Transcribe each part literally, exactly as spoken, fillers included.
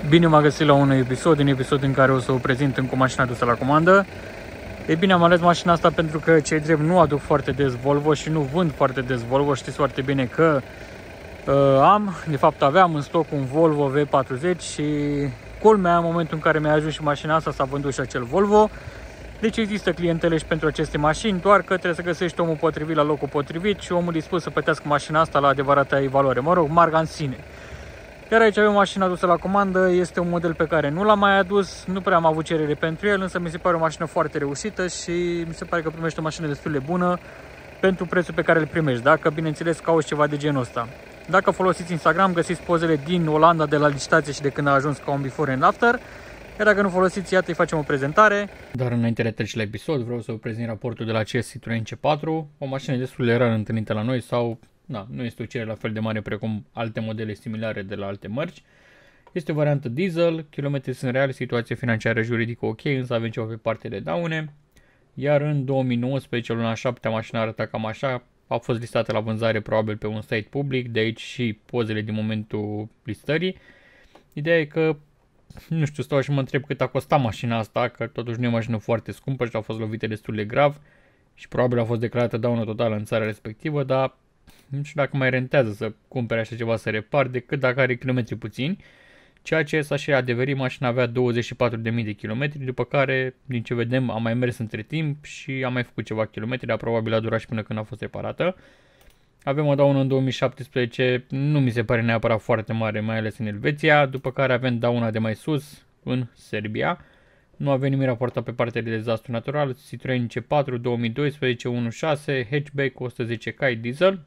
Bine m-a găsit la un episod, un episod în care o să o prezint încă o mașină adusă la comandă. E bine, am ales mașina asta pentru că, cei drept, nu aduc foarte des Volvo și nu vând foarte des Volvo. Știți foarte bine că uh, am, de fapt aveam în stoc un Volvo V patruzeci și culmea, în momentul în care mi-a ajuns și mașina asta, s-a vândut și acel Volvo. Deci există clientele și pentru aceste mașini, doar că trebuie să găsești omul potrivit la locul potrivit și omul dispus să plătească mașina asta la adevărata ei valoare, mă rog, marca în sine. Iar aici avem o mașină adusă la comandă, este un model pe care nu l-am mai adus, nu prea am avut cerere pentru el, însă mi se pare o mașină foarte reușită și mi se pare că primește o mașină destul de bună pentru prețul pe care îl primești, dacă bineînțeles cauți ceva de genul ăsta. Dacă folosiți Instagram, găsiți pozele din Olanda de la licitație și de când a ajuns ca un before and after. Iar dacă nu folosiți, iată, îi facem o prezentare. Dar înainte de a trece la episod, vreau să vă prezint raportul de la C S Citroen C patru, o mașină destul de rar întâlnită la noi sau na, nu este o cerere la fel de mare precum alte modele similare de la alte mărci. Este o variantă diesel, kilometri sunt reali, situație financiară juridică ok, însă avem ceva pe partea de daune. Iar în două mii nouăsprezece, luna șapte, mașina arăta cam așa, a fost listată la vânzare probabil pe un site public, de aici și pozele din momentul listării. Ideea e că, nu știu, stau și mă întreb cât a costat mașina asta, că totuși nu e o mașină foarte scumpă și a fost lovită destul de grav și probabil a fost declarată daună totală în țara respectivă, dar nu știu dacă mai rentează să cumpere așa ceva să repar decât dacă are kilometri puțini, ceea ce s-a și adeverit, mașina avea douăzeci și patru de mii de kilometri, după care, din ce vedem, a mai mers între timp și a mai făcut ceva kilometri, dar probabil a durat și până când a fost reparată. Avem o daună în două mii șaptesprezece, nu mi se pare neapărat foarte mare, mai ales în Elveția, după care avem dauna de mai sus, în Serbia. Nu avem nimic raportat pe partea de dezastru natural, Citroen C patru două mii doisprezece unu punct șase, hatchback o sută zece cai diesel.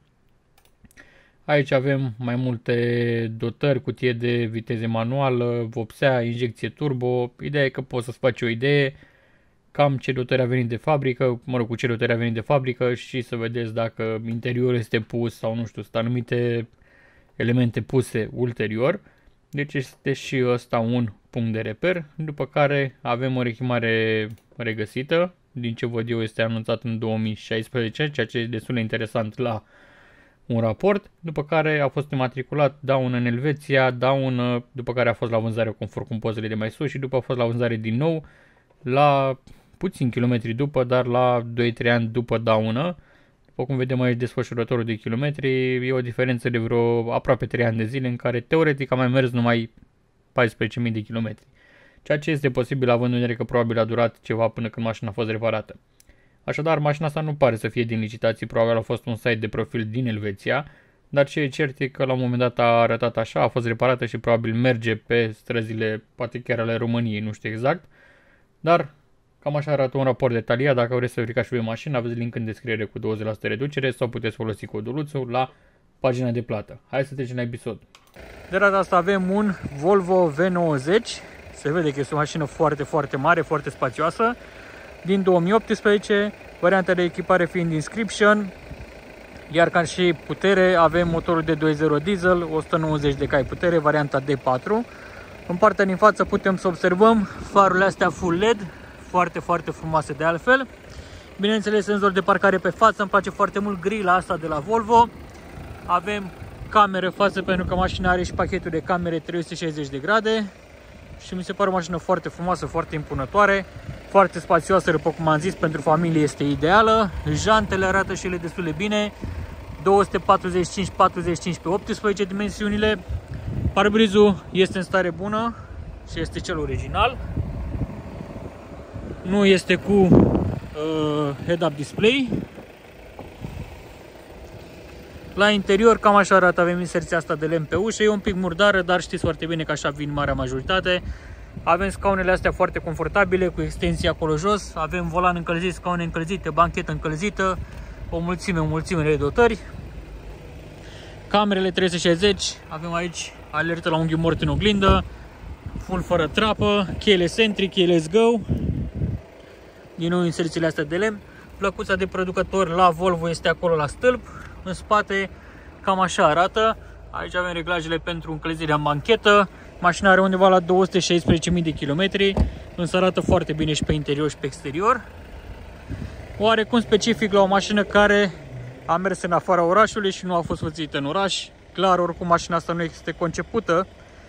Aici avem mai multe dotări, cutie de viteze manuală, vopsea, injecție turbo. Ideea e că poți să-ți faci o idee cam ce dotări a venit de fabrică, mă rog, cu ce dotări a venit de fabrică și să vedeți dacă interiorul este pus sau nu știu, sunt anumite elemente puse ulterior. Deci este și ăsta un punct de reper, după care avem o rechimare regăsită, din ce văd eu este anunțat în două mii șaisprezece, ceea ce e destul de interesant la un raport, după care a fost imatriculat daună în Elveția, daună, după care a fost la vânzare conform cu pozele de mai sus și după a fost la vânzare din nou la puțin kilometri după, dar la doi trei ani după daună. După cum vedem aici desfășurătorul de kilometri, e o diferență de vreo aproape trei ani de zile în care teoretic a mai mers numai paisprezece mii de kilometri. Ceea ce este posibil având în vedere că probabil a durat ceva până când mașina a fost reparată. Așadar, mașina asta nu pare să fie din licitații, probabil a fost un site de profil din Elveția, dar ce e cert e că la un moment dat a arătat așa, a fost reparată și probabil merge pe străzile, poate chiar ale României, nu știu exact, dar cam așa arată un raport detaliat. Dacă vreți să verificați și voi mașina, aveți link în descriere cu douăzeci la sută reducere sau puteți folosi codul Luțu la pagina de plată. Hai să trecem la episod. De data asta avem un Volvo V nouăzeci, se vede că este o mașină foarte, foarte mare, foarte spațioasă, din două mii optsprezece, varianta de echipare fiind Inscription, iar ca și putere avem motorul de doi punct zero diesel, o sută nouăzeci de cai putere, varianta D patru. În partea din față putem să observăm farurile astea full L E D, foarte, foarte frumoase de altfel. Bineînțeles, senzor de parcare pe față, îmi place foarte mult grila asta de la Volvo. Avem camere față pentru că mașina are și pachetul de camere trei sute șaizeci de grade și mi se pare o mașină foarte frumoasă, foarte impunătoare, foarte spațioasă, după cum am zis, pentru familie este ideală. Jantele arată și ele destul de bine, două sute patruzeci și cinci patruzeci și cinci pe optsprezece dimensiunile. Parbrizul este în stare bună și este cel original. Nu este cu uh, head-up display. La interior cam așa arată, avem inserția asta de lemn pe ușă, e un pic murdară, dar știți foarte bine că așa vin marea majoritate. Avem scaunele astea foarte confortabile, cu extensie acolo jos, avem volan încălzit, scaune încălzite, banchetă încălzită, o mulțime, o mulțime de dotări. Camerele trei sute șaizeci, avem aici alertă la unghiul mort în oglindă, full fără trapă, keyless entry, keyless go. Din nou inserțiile astea de lemn. Plăcuța de producător la Volvo este acolo la stâlp. În spate cam așa arată. Aici avem reglajele pentru încălzirea în banchetă. Mașina are undeva la două sute șaisprezece mii de kilometri, însă arată foarte bine și pe interior și pe exterior. Oarecum specific la o mașină care a mers în afara orașului și nu a fost văzută în oraș. Clar, oricum mașina asta nu este concepută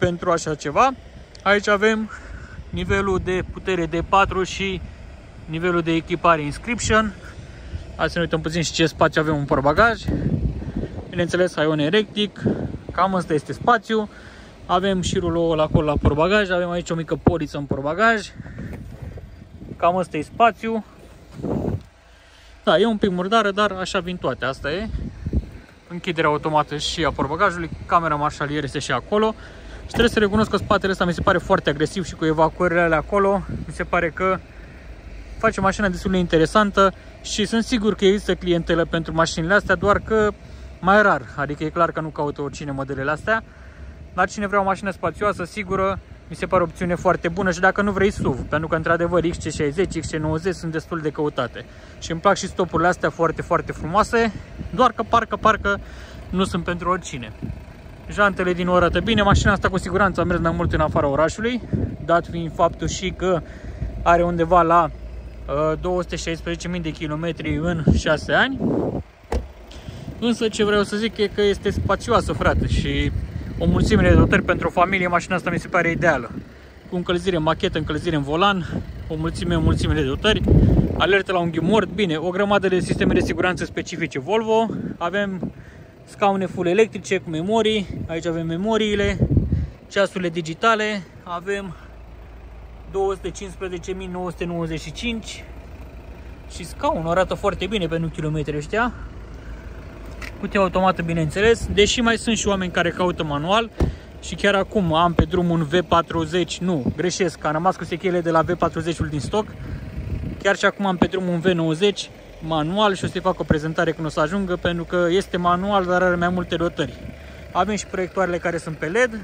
pentru așa ceva. Aici avem nivelul de putere D patru și nivelul de echipare Inscription. Hai să ne uităm puțin și ce spațiu avem în portbagaj. Bineînțeles, Ion electric, cam asta este spațiu. Avem și ruloul acolo la portbagaj, avem aici o mică poliță în portbagaj. Cam asta e spațiu. Da, e un pic murdară, dar așa vin toate, asta e. Închiderea automată și a portbagajului, camera marșalier este și acolo. Și trebuie să recunosc că spatele ăsta mi se pare foarte agresiv și cu evacuările alea acolo, mi se pare că face mașina destul de interesantă și sunt sigur că există clientelă pentru mașinile astea, doar că mai rar, adică e clar că nu caută oricine modelele astea, dar cine vrea o mașină spațioasă, sigură, mi se pare o opțiune foarte bună și dacă nu vrei S U V, pentru că într-adevăr X C șaizeci, X C nouăzeci sunt destul de căutate. Și îmi plac și stopurile astea foarte, foarte frumoase, doar că parcă, parcă nu sunt pentru oricine. Jantele din nou arată bine, mașina asta cu siguranță a mers mai mult în afara orașului, dat fiind faptul și că are undeva la uh, două sute șaisprezece mii de kilometri în șase ani. Însă ce vreau să zic e că este spațioasă, frate, și o mulțime de dotări pentru o familie, mașina asta mi se pare ideală. Cu încălzire în machetă, încălzire în volan, o mulțime, o mulțime de dotări, alertă la unghi mort, bine, o grămadă de sisteme de siguranță specifice Volvo. Avem scaune full electrice cu memorii, aici avem memoriile, ceasurile digitale, avem două sute cincisprezece mii nouă sute nouăzeci și cinci și scaunul arată foarte bine pentru kilometri ăștia. Cutia automată, bineînțeles, deși mai sunt și oameni care caută manual și chiar acum am pe drum un V patruzeci, nu, greșesc, am rămas cu sechele de la V patruzeci-ul din stoc. Chiar și acum am pe drum un V nouăzeci manual și o să-i fac o prezentare când o să ajungă, pentru că este manual, dar are mai multe dotări. Avem și proiectoarele care sunt pe L E D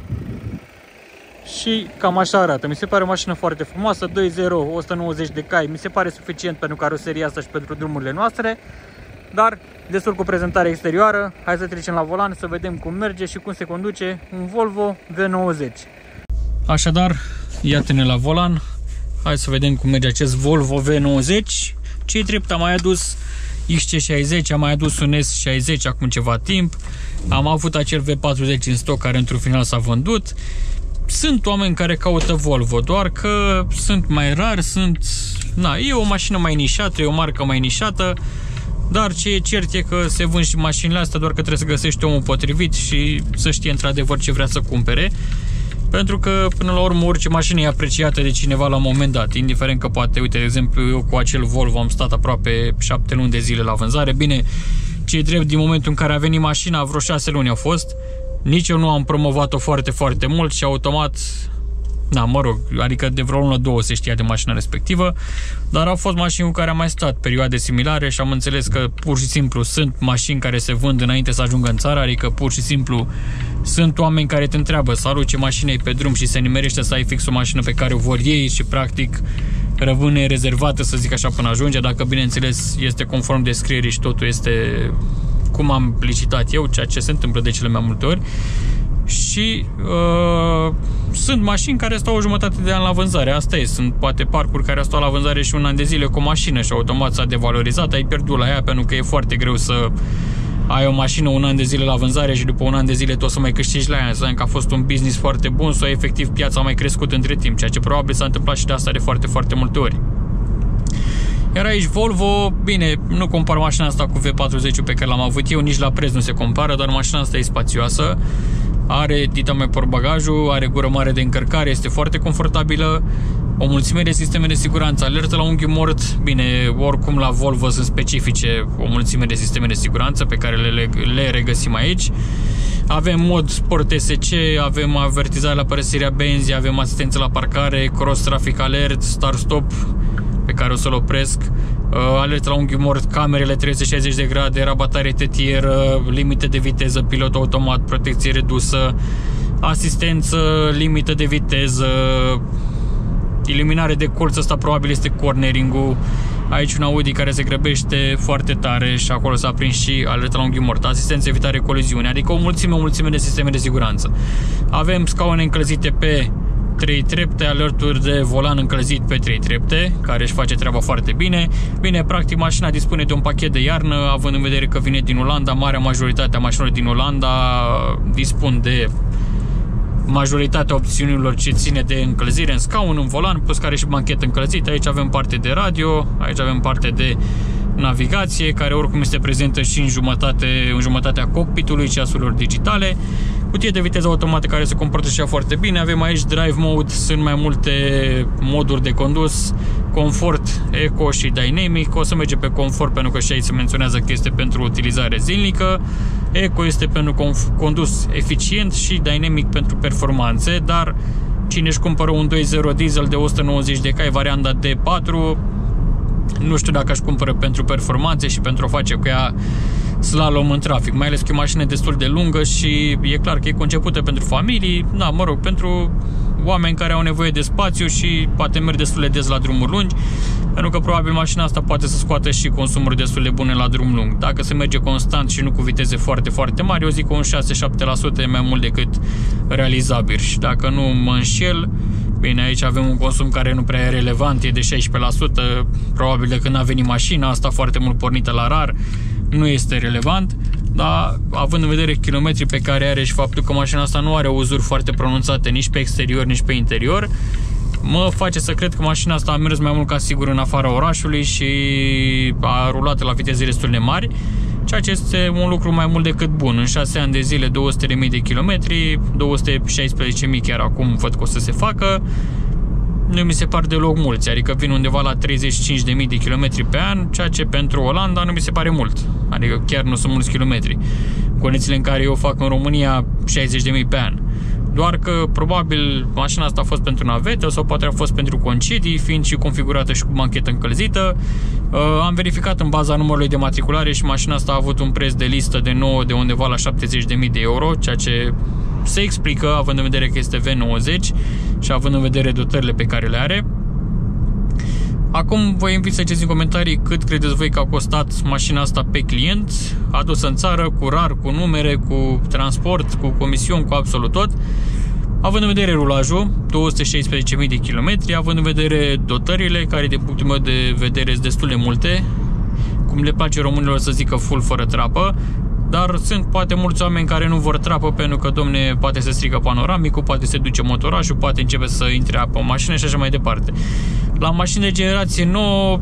și cam așa arată. Mi se pare o mașină foarte frumoasă, doi zero, o sută nouăzeci de cai, mi se pare suficient pentru caroseria asta și pentru drumurile noastre. Dar destul cu prezentarea exterioară, hai să trecem la volan să vedem cum merge și cum se conduce un Volvo V nouăzeci. Așadar, iată-ne la volan, hai să vedem cum merge acest Volvo V nouăzeci. Ce-i drept, am mai adus X C șaizeci, am mai adus un S șaizeci acum ceva timp, am avut acel V patruzeci în stoc care într-un final s-a vândut. Sunt oameni care caută Volvo, doar că sunt mai rari, sunt... Na, e o mașină mai nișată, e o marcă mai nișată. Dar ce e cert e că se vând și mașinile astea, doar că trebuie să găsești omul potrivit și să știe într-adevăr ce vrea să cumpere. Pentru că, până la urmă, orice mașină e apreciată de cineva la un moment dat, indiferent că poate, uite, de exemplu, eu cu acel Volvo am stat aproape șapte luni de zile la vânzare. Bine, ce e drept, din momentul în care a venit mașina, vreo șase luni au fost. Nici eu nu am promovat-o foarte, foarte mult și automat... Da, mă rog, adică de vreo lună, două se știa de mașina respectivă, dar au fost mașini cu care am mai stat perioade similare și am înțeles că pur și simplu sunt mașini care se vând înainte să ajungă în țară, adică pur și simplu sunt oameni care te întreabă, salut, ce mașină e pe drum și se nimerește să ai fix o mașină pe care o vor ei și practic rămâne rezervată, să zic așa, până ajunge, dacă bineînțeles este conform descrierii și totul este cum am licitat eu, ceea ce se întâmplă de cele mai multe ori. Și uh, sunt mașini care stau o jumătate de an la vânzare, asta e, sunt poate parcuri care stau la vânzare și un an de zile cu o mașină și automat s-a devalorizat, ai pierdut la ea pentru că e foarte greu să ai o mașină un an de zile la vânzare și după un an de zile tot să mai câștigi la ea, înseamnă că a fost un business foarte bun sau efectiv piața a mai crescut între timp, ceea ce probabil s-a întâmplat și de asta de foarte, foarte multe ori. Iar aici Volvo, bine, nu compar mașina asta cu V patruzeci pe care l-am avut eu, nici la preț nu se compară, dar mașina asta e spațioasă. Are dita mai portbagajul, are gură mare de încărcare, este foarte confortabilă, o mulțime de sisteme de siguranță, alertă la unghi mort, bine, oricum la Volvo sunt specifice o mulțime de sisteme de siguranță pe care le, le regăsim aici. Avem mod Sport S C, avem avertizare la părăsirea benzi, avem asistență la parcare, cross traffic alert, start stop pe care o să-l opresc, alertă la unghi mort, camerele trei sute șaizeci de grade, rabatare tetieră, limite de viteză, pilot automat, protecție redusă, asistență, limită de viteză, eliminare de colț, ăsta probabil este cornering-ul. Aici un Audi care se grăbește foarte tare și acolo s-a prins și alertă la unghi mort, asistență, evitare coliziune, adică o mulțime, o mulțime de sisteme de siguranță. Avem scaune încălzite pe trei trepte, alături de volan încălzit pe trei trepte, care își face treaba foarte bine. Bine, practic mașina dispune de un pachet de iarnă, având în vedere că vine din Olanda, marea majoritate a mașinilor din Olanda dispun de majoritatea opțiunilor ce ține de încălzire în scaun, în volan, plus care și banchetă încălzită. Aici avem parte de radio, aici avem parte de navigație, care oricum este prezentă și în jumătate, în jumătatea cockpitului, ceasurilor digitale. Cutie de viteză automată care se comportă și ea foarte bine. Avem aici drive mode, sunt mai multe moduri de condus, confort, eco și dynamic. O să mergem pe confort pentru că și aici se menționează că este pentru utilizare zilnică. Eco este pentru condus eficient și dynamic pentru performanțe, dar cine își cumpără un doi zero diesel de o sută nouăzeci de cai varianta D patru, nu știu dacă aș cumpără pentru performanțe și pentru a face cu ea slalom în trafic, mai ales că e o mașină destul de lungă și e clar că e concepută pentru familii, na, mă rog, pentru oameni care au nevoie de spațiu și poate merg destul de des la drumuri lungi, pentru că probabil mașina asta poate să scoată și consumuri destul de bune la drum lung. Dacă se merge constant și nu cu viteze foarte, foarte mari, eu zic că un șase șapte la sută e mai mult decât realizabil. Și dacă nu mă înșel, bine, aici avem un consum care nu prea e relevant, e de șaisprezece la sută, probabil de când a venit mașina asta foarte mult pornită la rar, nu este relevant, dar având în vedere kilometrii pe care are și faptul că mașina asta nu are uzuri foarte pronunțate nici pe exterior, nici pe interior, mă face să cred că mașina asta a mers mai mult ca sigur în afara orașului și a rulat la viteze destul de mari, ceea ce este un lucru mai mult decât bun. În șase ani de zile, două sute de mii de kilometri, două sute șaisprezece mii chiar acum văd că o să se facă, nu mi se par deloc mulți, adică vin undeva la treizeci și cinci de mii de kilometri pe an, ceea ce pentru Olanda nu mi se pare mult, adică chiar nu sunt mulți kilometri. Condițiile în care eu fac în România șaizeci de mii pe an. Doar că probabil mașina asta a fost pentru navetă sau poate a fost pentru concedii, fiind și configurată și cu banchetă încălzită. Am verificat în baza numărului de matriculare și mașina asta a avut un preț de listă de nouă de undeva la șaptezeci de mii de euro, ceea ce se explică având în vedere că este V nouăzeci și având în vedere dotările pe care le are. Acum vă invit să ziceți în comentarii cât credeți voi că a costat mașina asta pe client, adusă în țară, cu rar, cu numere, cu transport, cu comision, cu absolut tot. Având în vedere rulajul, două sute șaisprezece mii de kilometri, având în vedere dotările, care din punctul meu de vedere sunt destul de multe, cum le place românilor să zică full fără trapă, dar sunt poate mulți oameni care nu vor trapă pentru că, domne, poate se strică panoramicul, poate se duce motorașul, poate începe să intre apă în mașină și așa mai departe. La mașini de generație nouă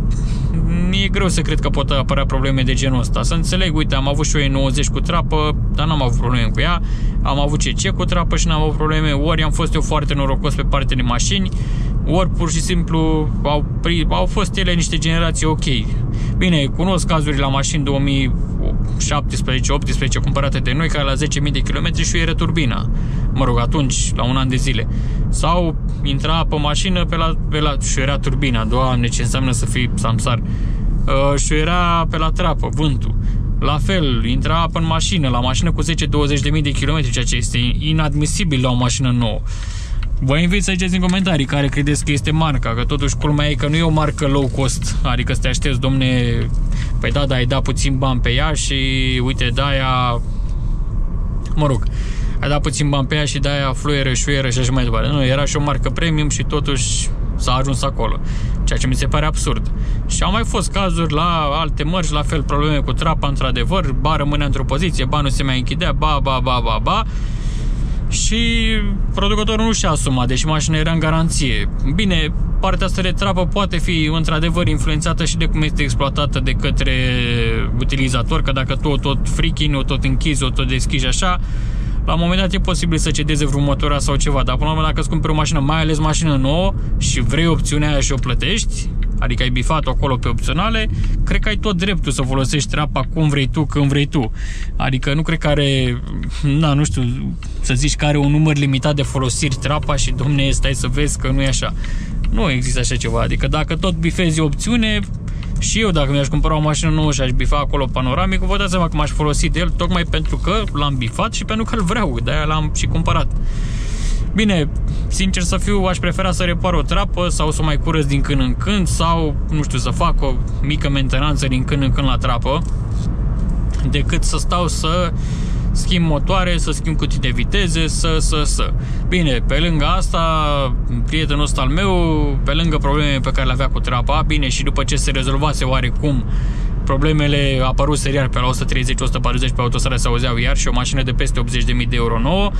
e greu să cred că pot apărea probleme de genul ăsta. Să înțeleg, uite, am avut și eu E nouăzeci cu trapă, dar n-am avut probleme cu ea. Am avut C C cu trapă și n-am avut probleme. Ori am fost eu foarte norocos pe partea de mașini, ori pur și simplu au, au fost ele niște generații ok. Bine, cunosc cazuri la mașini două mii șaptesprezece optsprezece cumpărate de noi, care la zece mii de kilometri și era turbina. Mă rog, atunci, la un an de zile. Sau intra pe mașină pe la, pe la și era turbina. Doamne, ce înseamnă să fii samsar. Uh, și era pe la trapă, vântul. La fel, intra apă în mașină, la mașină cu zece douăzeci de mii de kilometri, ceea ce este inadmisibil la o mașină nouă. Vă invit să ziceți în comentarii care credeți că este marca, că totuși culmea e că nu e o marcă low cost, adică să te aștepți, domne, păi da, da, ai dat puțin bani pe ea și uite, de-aia, mă rog, ai dat puțin bani pe ea și de-aia fluieră, șuieră și așa mai departe. Nu, era și o marcă premium și totuși s-a ajuns acolo, ceea ce mi se pare absurd. Și au mai fost cazuri la alte mărci, la fel, probleme cu trapa, într-adevăr, ba rămânea într-o poziție, ba nu se mai închidea, ba, ba, ba, ba, ba, și producătorul nu și-a asumat, deși mașina era în garanție. Bine, partea asta de trapă poate fi într-adevăr influențată și de cum este exploatată de către utilizator, că dacă tu o tot freaking, o tot închizi, o tot deschizi așa, la un moment dat e posibil să cedeze vreun motor sau ceva, dar până la urmă dacă îți cumperi o mașină, mai ales mașină nouă și vrei opțiunea aia și o plătești, adică ai bifat-o acolo pe opționale, cred că ai tot dreptul să folosești trapa cum vrei tu, când vrei tu. Adică nu cred că are, na, nu știu, să zici că are un număr limitat de folosiri trapa și, domne, stai să vezi că nu e așa. Nu există așa ceva, adică dacă tot bifezi o opțiune, și eu dacă mi-aș cumpăra o mașină nouă și aș bifa acolo panoramicul, vă dați seama că m-aș folosi de el tocmai pentru că l-am bifat și pentru că îl vreau, de-aia l-am și cumpărat. Bine, sincer să fiu, aș prefera să repar o trapă sau să o mai curăț din când în când sau, nu știu, să fac o mică mentenanță din când în când la trapă, decât să stau să schimb motoare, să schimb cutii de viteze, să, să, să. Bine, pe lângă asta, prietenul ăsta al meu, pe lângă problemele pe care le avea cu trapa, bine, și după ce se rezolvase oarecum problemele, a apărut serial pe la o sută treizeci o sută patruzeci pe autostradă, se auzeau iar, și o mașină de peste optzeci de mii de euro nouă,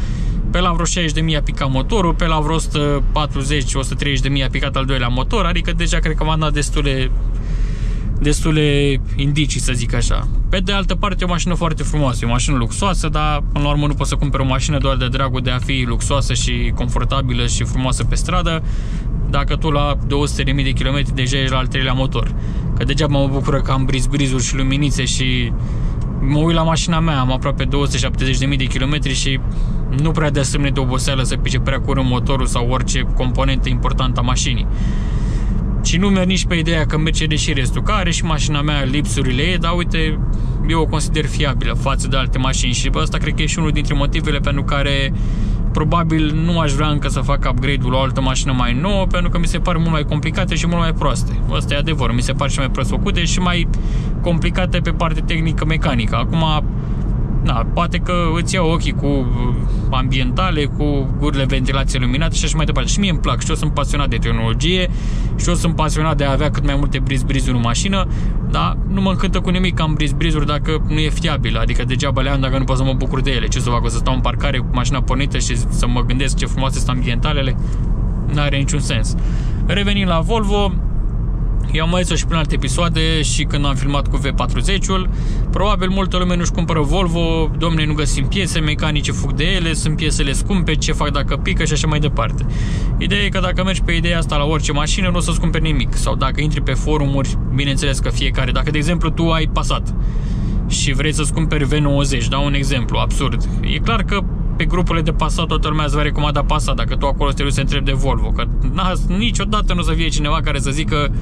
Pe la vreo șaizeci de mii a picat motorul, pe la vreo o sută patruzeci - o sută treizeci de mii a picat al doilea motor, adică deja cred că m-am dat destule, destule indicii, să zic așa. Pe de altă parte, e o mașină foarte frumoasă, e o mașină luxoasă, dar până la urmă nu poți să cumperi o mașină doar de dragul de a fi luxoasă și confortabilă și frumoasă pe stradă, dacă tu la două sute de mii de kilometri deja ești la al treilea motor. Că degeaba mă bucură că am briz-brizuri și luminițe și mă uit la mașina mea, am aproape două sute șaptezeci de mii de kilometri și nu prea de asemenea de oboseală să pice prea curând motorul sau orice componentă importantă a mașinii. Și nu merg nici pe ideea că merge și restul, că are și mașina mea lipsurile ei, dar uite, eu o consider fiabilă față de alte mașini și ăsta cred că e și unul dintre motivele pentru care probabil nu aș vrea încă să fac upgrade-ul la o altă mașină mai nouă, pentru că mi se par mult mai complicate și mult mai proaste. Ăsta e adevăr, mi se par și mai prost făcute și mai complicate pe parte tehnică-mecanică. Acum, na, poate că îți iau ochii cu ambientale, cu gurile ventilație luminate și așa mai departe. Și mie îmi plac, și eu sunt pasionat de tehnologie, și eu sunt pasionat de a avea cât mai multe briz-brizuri în mașină, dar nu mă încântă cu nimic că am briz-brizuri dacă nu e fiabil, adică degeaba le am dacă nu pot să mă bucur de ele. Ce să fac, o să stau în parcare cu mașina pornită și să mă gândesc ce frumoase sunt ambientalele? N-are niciun sens. Revenind la Volvo, eu am mai zis-o și prin alte episoade și când am filmat cu V patruzeci-ul, probabil multă lume nu-și cumpără Volvo, domne, nu găsim piese, mecanice fug de ele, sunt piesele scumpe, ce fac dacă pică și așa mai departe. Ideea e că dacă mergi pe ideea asta la orice mașină, nu o să-ți cumperi nimic. Sau dacă intri pe forumuri, bineînțeles că fiecare, dacă de exemplu tu ai Passat și vrei să-ți cumperi V nouăzeci, dau un exemplu absurd, e clar că pe grupurile de Passat toată lumea îți va recomanda Passat, dacă tu acolo te duci să întrebi de Volvo, că niciodată nu o să fie cineva care să zică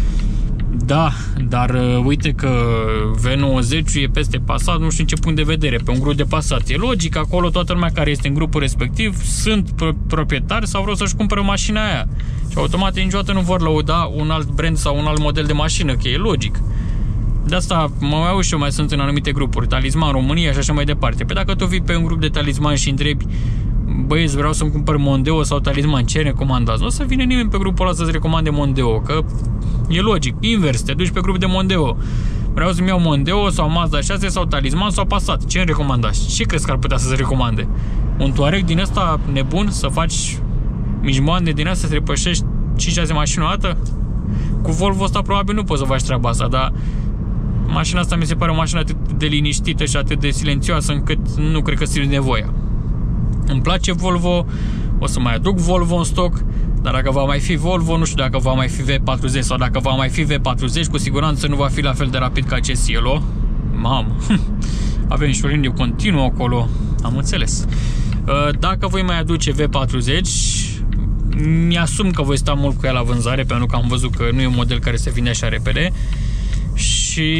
da, dar uh, uite că V nouăzeci e peste Passat, nu știu în ce punct de vedere, pe un grup de Passat. E logic, acolo toată lumea care este în grupul respectiv sunt proprietari sau vreau să-și cumpere mașina aia. Și automat niciodată nu vor lăuda un alt brand sau un alt model de mașină, că e logic. De asta mă mai aud și eu, mai sunt în anumite grupuri, Talisman România și așa mai departe. Pe dacă tu vii pe un grup de Talisman și întrebi, băieți, vreau să-mi cumpăr Mondeo sau Talisman, ce recomandați? Nu o să vină nimeni pe grupul ăla să-ți recomande Mondeo, că e logic, invers, te duci pe grup de Mondeo. Vreau să-mi iau Mondeo sau Mazda șase sau Talisman sau Passat. Ce îmi recomandați? Ce crezi că ar putea să-ți recomande? Un Touareg din ăsta nebun să faci mijmoane din astea, să repășești cinci șase mașini o dată? Cu Volvo ăsta probabil nu poți să faci treaba asta, dar mașina asta mi se pare o mașină atât de liniștită și atât de silențioasă încât nu cred că simți nevoia. Îmi place Volvo, o să mai aduc Volvo în stoc, dar dacă va mai fi Volvo, nu știu dacă va mai fi V patruzeci sau dacă va mai fi V patruzeci, cu siguranță nu va fi la fel de rapid ca acest Cielo. Mamă, avem și o linie continuă acolo, am înțeles. Dacă voi mai aduce V patruzeci, mi-asum că voi sta mult cu ea la vânzare, pentru că am văzut că nu e un model care se vinde așa repede. Și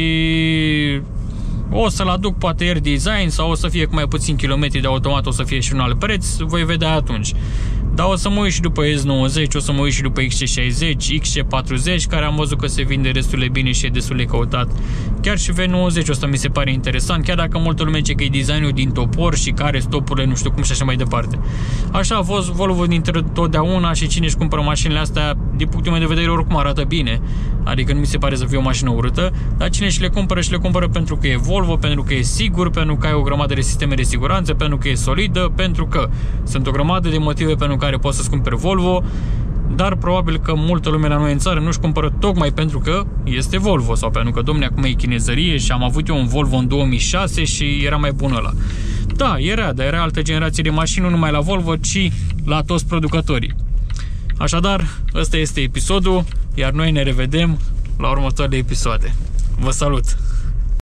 o să-l aduc poate Air Design sau o să fie cu mai puțin kilometri, de automat o să fie și un alt preț, voi vedea atunci. Dar o să mă uit și după S nouăzeci, o să mă uit și după X C șaizeci, X C patruzeci, care am văzut că se vinde destul de bine și e destul de căutat. Chiar și V nouăzeci ăsta mi se pare interesant, chiar dacă multă lume zice că e designul din topor și care stopurile, nu știu cum și așa mai departe. Așa a fost Volvo dintre totdeauna și cine își cumpără mașinile astea, din punctul meu de vedere, oricum arată bine. Adică nu mi se pare să fie o mașină urâtă, dar cine și le cumpără și le cumpără pentru că e Volvo, pentru că e sigur, pentru că ai o grămadă de sisteme de siguranță, pentru că e solidă, pentru că sunt o grămadă de motive pentru care poți să-ți cumperi Volvo, dar probabil că multă lume la noi în țară nu-și cumpără tocmai pentru că este Volvo sau pentru că, domne, acum e chinezărie și am avut eu un Volvo în două mii șase și era mai bun ăla. Da, era, dar era altă generație de mașini, nu numai la Volvo, ci la toți producătorii. Așadar, ăsta este episodul, iar noi ne revedem la următoarele episoade. Vă salut!